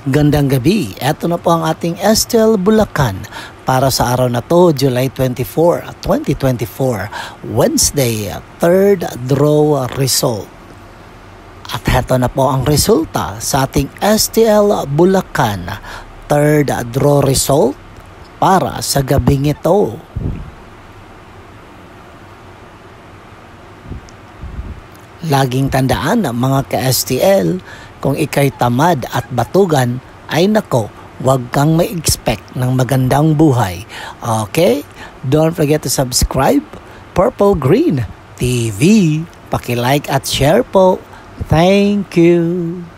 Gandang gabi, eto na po ang ating STL Bulacan para sa araw na to, July 24, 2024, Wednesday, third draw result. At eto na po ang resulta sa ating STL Bulacan, third draw result para sa gabing ito. Laging tandaan mga ka-STL, kung ikay tamad at batugan, ay nako, wag kang ma-expect ng magandang buhay. Okay? Don't forget to subscribe, Purple Green TV. Paki-like at share po. Thank you.